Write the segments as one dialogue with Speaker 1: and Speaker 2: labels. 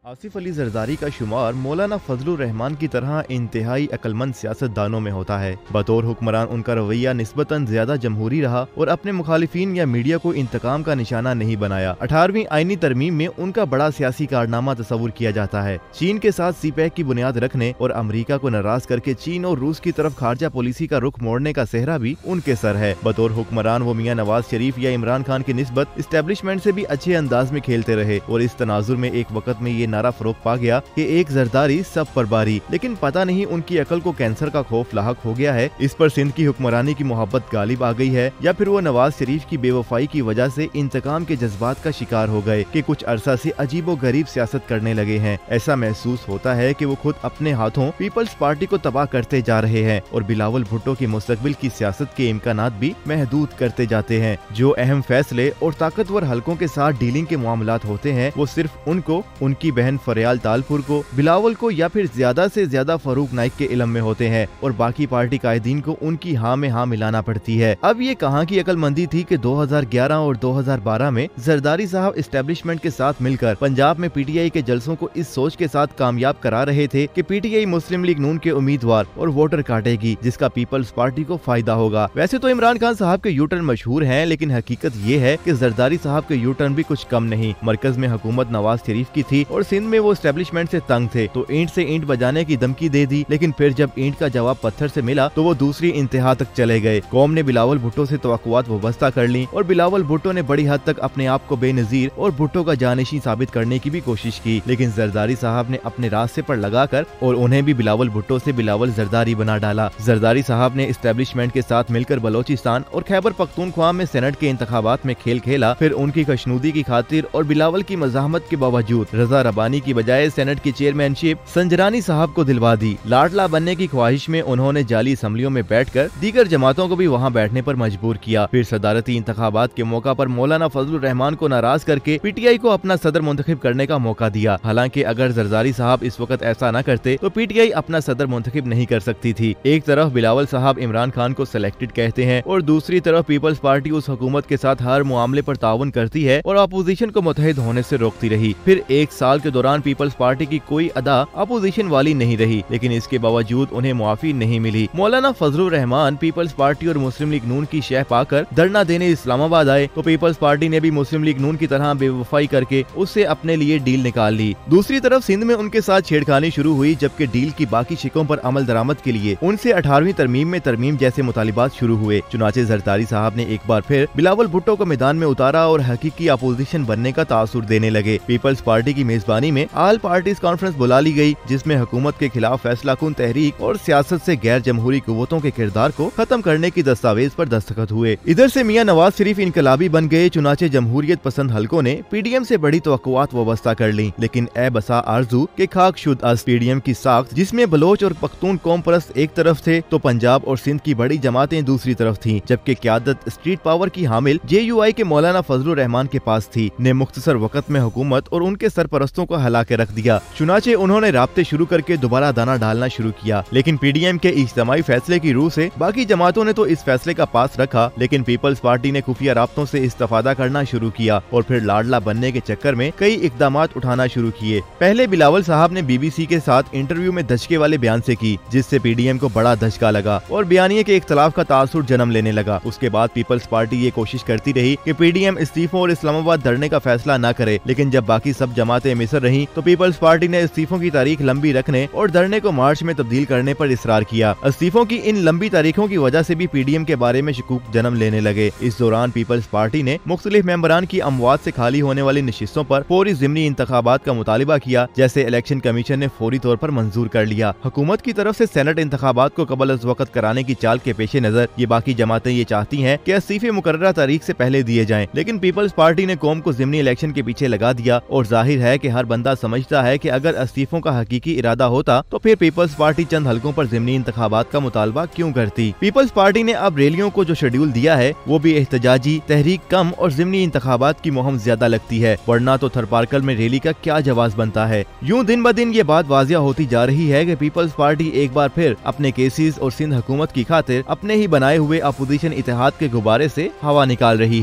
Speaker 1: आसिफ अली जरदारी का शुमार मौलाना फजलुर रहमान की तरह इंतहाई अक्लमंद सियासतदानों में होता है। बतौर हुक्मरान उनका रवैया निस्बतन ज्यादा जमहूरी रहा और अपने मुखालिफिन या मीडिया को इंतकाम का निशाना नहीं बनाया। 18वीं आईनी तरमीम में उनका बड़ा सियासी कारनामा तस्वुर किया जाता है। चीन के साथ सीपैक की बुनियाद रखने और अमरीका को नाराज करके चीन और रूस की तरफ खारजा पॉलिसी का रुख मोड़ने का सेहरा भी उनके सर है। बतौर हुक्मरान वो मियां नवाज शरीफ या इमरान खान की निस्बत इस्टेब्लिशमेंट से भी अच्छे अंदाज में खेलते रहे और इस तनाजुर में एक वक्त में ये नारा फरोग पा गया कि एक जरदारी सब पर बारी। लेकिन पता नहीं उनकी अकल को कैंसर का खौफ लाहक हो गया है, इस पर सिंध की हुक्मरानी की मोहब्बत गालिब आ गई है, या फिर वो नवाज शरीफ की बेवफाई की वजह से इंतकाम के जज्बात का शिकार हो गए कि कुछ अरसा से अजीबो गरीब सियासत करने लगे हैं। ऐसा महसूस होता है कि वो खुद अपने हाथों पीपल्स पार्टी को तबाह करते जा रहे हैं और बिलावल भुट्टो की मुस्तकबिल की सियासत के इम्कानात भी महदूद करते जाते हैं। जो अहम फैसले और ताकतवर हलकों के साथ डीलिंग के मामलात होते हैं वो सिर्फ उनको, उनकी बहन फरियाल तालपुर को, बिलावल को या फिर ज्यादा से ज्यादा फरूक नाइक के इल्म में होते हैं और बाकी पार्टी कायदीन को उनकी हाँ में हाँ मिलाना पड़ती है। अब ये कहाँ की अक्लमंदी थी कि 2011 और 2012 में जरदारी साहब इस्टेब्लिशमेंट के साथ मिलकर पंजाब में पीटीआई के जलसों को इस सोच के साथ कामयाब करा रहे थे कि पीटीआई मुस्लिम लीग नून के उम्मीदवार और वोटर काटेगी, जिसका पीपल्स पार्टी को फायदा होगा। वैसे तो इमरान खान साहब के यू टर्न मशहूर हैं, लेकिन हकीकत ये है कि जरदारी साहब के यू टर्न भी कुछ कम नहीं। मरकज में हुकूमत नवाज शरीफ की थी और सिंध में वो इस्टेब्लिशमेंट से तंग थे तो ईंट से ईंट बजाने की धमकी दे दी, लेकिन फिर जब ईंट का जवाब पत्थर से मिला तो वो दूसरी इंतहा तक चले गए। कौम ने बिलावल भुट्टो से तवक्कुआत वाबस्ता कर ली और बिलावल भुट्टो ने बड़ी हद तक अपने आप को बेनजीर और भुट्टो का जानशी साबित करने की भी कोशिश की, लेकिन जरदारी साहब ने अपने रास्ते पर लगाकर और उन्हें भी बिलावल भुट्टो से बिलावल जरदारी बना डाला। जरदारी साहब ने इस्टेब्लिशमेंट के साथ मिलकर बलोचिस्तान और खैबर पख्तूनख्वा में सेनेट के इंतखाबात में खेल खेला। फिर उनकी कशनूदी की खातिर और बिलावल की मज़ाहमत के बावजूद रजा रबानी की बजाय सेनेट की चेयरमैनशिप संजरानी साहब को दिलवा दी। लाडला बनने की ख्वाहिश में उन्होंने जाली असम्बलियों में बैठकर दीगर जमातों को भी वहां बैठने पर मजबूर किया। फिर सदारती इंतखाबात के मौका पर मौलाना फजलुर रहमान को नाराज करके पीटीआई को अपना सदर मुंतखिब करने का मौका दिया। हालांकि अगर जरदारी साहब इस वक्त ऐसा न करते तो पीटीआई अपना सदर मुंतखिब नहीं कर सकती थी। एक तरफ बिलावल साहब इमरान खान को सिलेक्टेड कहते हैं और दूसरी तरफ पीपल्स पार्टी उस हुकूमत के साथ हर मामले पर ताउन करती है और अपोजिशन को मुतहद होने से रोकती रही। फिर एक साल के दौरान पीपल्स पार्टी की कोई अदा अपोजिशन वाली नहीं रही, लेकिन इसके बावजूद उन्हें मुआफी नहीं मिली। मौलाना फजलुर रहमान पीपल्स पार्टी और मुस्लिम लीग नून की शह पाकर धरना देने इस्लामाबाद आए तो पीपल्स पार्टी ने भी मुस्लिम लीग नून की तरह बेवफाई करके उससे अपने लिए डील निकाल ली। दूसरी तरफ सिंध में उनके साथ छेड़खानी शुरू हुई, जबकि डील की बाकी शिकों पर अमल दरामद के लिए उनसे 18वीं तरमीम में तरमीम जैसे मुतालिबात शुरू हुए। चुनाचे जरदारी साहब ने एक बार फिर बिलावल भुट्टो को मैदान में उतारा और हकीकी अपोजिशन बनने का तासुर देने लगे। पीपल्स पार्टी की मेजबानी में ऑल पार्टीज कॉन्फ्रेंस बुला ली गई, जिसमें हुकूमत के खिलाफ फैसला कुन तहरीक और सियासत से गैर जमहूरी कुव्वतों के किरदार को खत्म करने की दस्तावेज पर दस्तखत हुए। इधर से मियां नवाज शरीफ इनकलाबी बन गए। चुनाचे जमहूरियत पसंद हलकों ने पीडीएम से बड़ी तवक्कुआत वाबस्ता कर ली, लेकिन ए बसा आरजू के खाक शुद अस पीडीएम की साख्त, जिसमें बलोच और पख्तून कौम परस्त एक तरफ थे तो पंजाब और सिंध की बड़ी जमातें दूसरी तरफ थीं, जबकि क़यादत स्ट्रीट पावर की हामिल जेयूआई के मौलाना फजलुर रहमान के पास थी। ने मुख्तसर वक्त में हुकूमत और उनके सरपरस्तों को हला के रख दिया। चुनाचे उन्होंने राब्ते शुरू करके दोबारा दाना डालना शुरू किया, लेकिन पीडीएम के इज्तिमाई फैसले की रूह से बाकी जमातों ने तो इस फैसले का पास रखा, लेकिन पीपल्स पार्टी ने खुफिया राब्तों से इस्तेफादा करना शुरू किया और फिर लाडला बनने के चक्कर में कई इकदामात उठाना शुरू किए। पहले बिलावल साहब ने बीबीसी के साथ इंटरव्यू में धचके वाले बयान से की, जिससे पीडीएम को बड़ा धचका लगा और बयानिए के इख्तलाफ का तासुर जन्म लेने लगा। उसके बाद पीपल्स पार्टी ये कोशिश करती रही कि पीडीएम इस्तीफों और इस्लामाबाद धरने का फैसला न करे, लेकिन जब बाकी सब जमातें मिसर रही तो पीपल्स पार्टी ने इस्तीफों की तारीख लंबी रखने और धरने को मार्च में तब्दील करने पर इसरार किया। इस्तीफों की इन लंबी तारीखों की वजह से भी पीडीएम के बारे में शकूक जन्म लेने लगे। इस दौरान पीपल्स पार्टी ने मुख्तलिफ मेंबरान की अमवात से खाली होने वाली नशिस्तों पर फौरी ज़िमनी इंतखाबात का मुतालिबा किया, जैसे इलेक्शन कमीशन ने फौरी तौर पर मंजूर कर लिया। हुकूमत की तरफ से सेनेट इंतखाबात को कबल अज़ वक्त कराने की चाल के पेश नजर ये बाकी जमातें ये चाहती हैं कि इस्तीफे मुकर्ररा तारीख से पहले दिए जाएं, लेकिन पीपल्स पार्टी ने कौम को ज़िमनी इलेक्शन के पीछे लगा दिया और जाहिर है कि हर बंदा समझता है कि अगर इस्तीफों का हकीकी इरादा होता तो फिर पीपल्स पार्टी चंद हलकों पर ज़िमनी इंतखाबात का मुतालबा क्यों करती। पीपल्स पार्टी ने अब रैलियों को जो शेड्यूल दिया है वो भी एहतजाजी, तहरीक कम और ज़िमनी इंतखाबात की मुहिम ज्यादा लगती है, वरना तो थरपारकल में रैली का क्या जवाब बनता है। यूं दिन ब दिन ये बात वाजिया होती जा रही है कि पीपल्स पार्टी एक बार फिर अपने केसेस और सिंध हुकूमत की खातिर अपने ही बनाए हुए अपोजिशन इत्तेहाद के गुब्बारे से हवा निकाल रही है।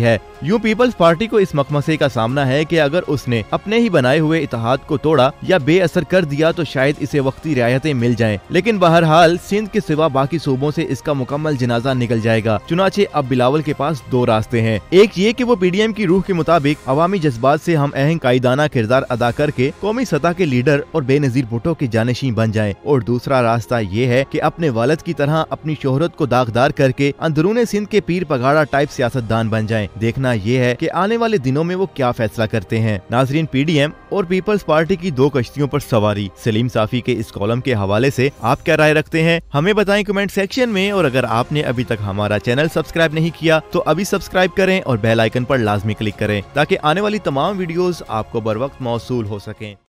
Speaker 1: यूं पीपल्स पार्टी को इस मकमसे का सामना है कि अगर उसने अपने ही बनाए हुए इत्तेहाद को तोड़ा या बेअसर कर दिया तो शायद इसे वक्ती रियायतें मिल जाएं। लेकिन बहरहाल सिंध के सिवा बाकी सूबों से इसका मुकम्मल जनाजा निकल जाएगा। चुनाचे अब बिलावल के पास दो रास्ते हैं, एक ये कि वो पीडीएम की रूह के मुताबिक अवामी जज्बात से हम अहम कायदाना किरदार अदा करके कौमी सतह के लीडर और बेनजीर भुट्टो के जानशीं बन जाएं, और दूसरा रास्ता ये है कि अपने वालिद की तरह अपनी शोहरत को दागदार करके अंदरूने सिंध के पीर पगाड़ा टाइप सियासतदान बन जाएं। देखना ये है कि आने वाले दिनों में वो क्या फैसला करते हैं। नाजरीन, पीडीएम और पीपल्स पार्टी की दो कश्तियों पर सवारी, सलीम साफी के इस कॉलम के हवाले से आप क्या राय रखते हैं, हमें बताएं कमेंट सेक्शन में। और अगर आपने अभी तक हमारा चैनल सब्सक्राइब नहीं किया तो अभी सब्सक्राइब करें और बेल आइकन पर लाजमी क्लिक करें ताकि आने वाली तमाम वीडियोस आपको बर वक्त मौसूल हो सकें।